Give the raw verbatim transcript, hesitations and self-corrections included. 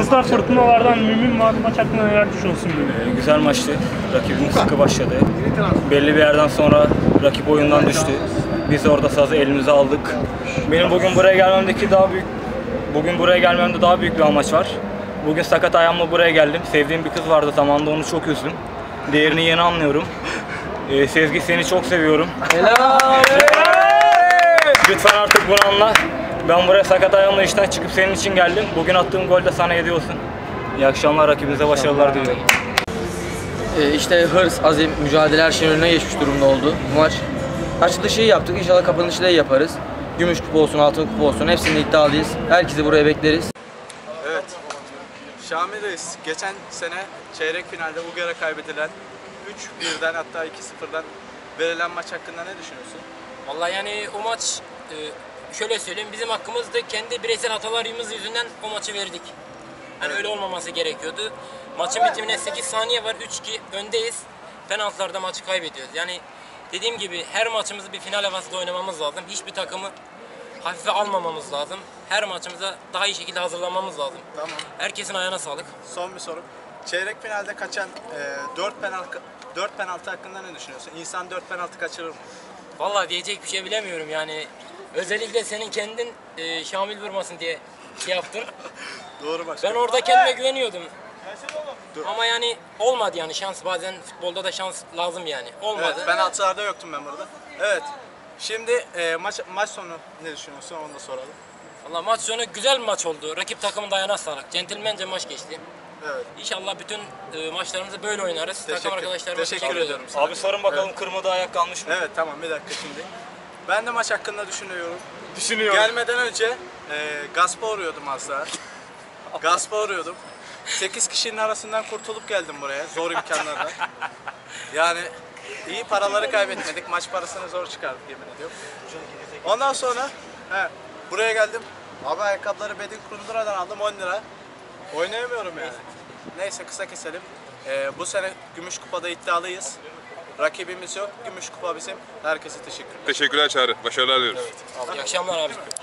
Hırslar fırtınalardan mümin var. Maç hakkında neler düşünüyorsun? Ee, güzel maçtı. Rakibimiz sıkı başladı. Belli bir yerden sonra rakip oyundan düştü. Biz orada sazı elimize aldık. Benim bugün buraya gelmemdeki daha büyük, bugün buraya gelmemde daha büyük bir amaç var. Bugün sakat ayağımla buraya geldim. Sevdiğim bir kız vardı zamanında, onu çok üzdüm. Değerini yeni anlıyorum. Ee, Sezgi, seni çok seviyorum. Helal. Lütfen artık bunu anla. Ben buraya sakat ayağımla işten çıkıp senin için geldim. Bugün attığım gol de sana hediye olsun. İyi akşamlar, rakibimize başarılar diliyorum. Ee, işte hırs, azim, mücadele her şeyin önüne geçmiş durumda oldu bu maç. Açılışı iyi yaptık. İnşallah kapanışı da iyi yaparız. Gümüş kupa olsun, altın kupa olsun. Hepsinde iddialıyız. Herkesi buraya bekleriz. Evet. Şamil Reis, geçen sene çeyrek finalde Ugar'a kaybedilen üç birden hatta iki sıfırdan verilen maç hakkında ne düşünüyorsun? Vallahi yani o maç e, şöyle söyleyeyim, bizim hakkımızda kendi bireysel hatalarımız yüzünden o maçı verdik. Hani öyle olmaması gerekiyordu. Maçın bitimine sekiz saniye var, üç iki öndeyiz. Penaltılarda maçı kaybediyoruz. Yani dediğim gibi her maçımızı bir final havasında oynamamız lazım. Hiçbir takımı hafife almamamız lazım. Her maçımıza daha iyi şekilde hazırlanmamız lazım. Tamam. Herkesin ayağına sağlık. Son bir sorum. Çeyrek finalde kaçan e, dört penaltı dört penaltı hakkında ne düşünüyorsun? İnsan dört penaltı kaçırır mı? Vallahi diyecek bir şey bilemiyorum yani. Özellikle senin kendin e, Şamil vurmasın diye şey yaptın. Doğru başkan. Ben orada kendime güveniyordum. Ama yani olmadı yani, şans bazen futbolda da şans lazım yani. Olmadı. Evet, penaltılarda yoktum ben burada. Evet. Şimdi e, maç maç sonu ne düşünüyorsun? Onu da soralım. Valla maç sonu güzel bir maç oldu. Rakip takımın da ayağına sağlık. Centilmence maç geçti. Evet. İnşallah bütün e, maçlarımızı böyle oynarız. Teşekkür- Takım arkadaşlarıma teşekkür ediyorum sana. Abi sorun bakalım, kırmızı ayak kalmış mı? Evet, tamam, bir dakika şimdi. Ben de maç hakkında düşünüyorum. Düşünüyorum. Gelmeden önce e, gaspa uğruyordum az daha. Gaspa uğruyordum. sekiz kişinin arasından kurtulup geldim buraya zor imkanlarla. Yani iyi paraları kaybetmedik. Maç parasını zor çıkardık, yemin ediyorum. Ondan sonra he, buraya geldim. Abi ayakkabıları Bedik Kundura'dan aldım, on lira. Oynayamıyorum yani. Neyse, kısa keselim. Ee, bu sene Gümüş Kupa'da iddialıyız. Rakibimiz yok. Gümüş Kupa bizim. Herkese teşekkür ederim. Teşekkürler Çağrı. Başarılar diliyoruz. İyi akşamlar abi.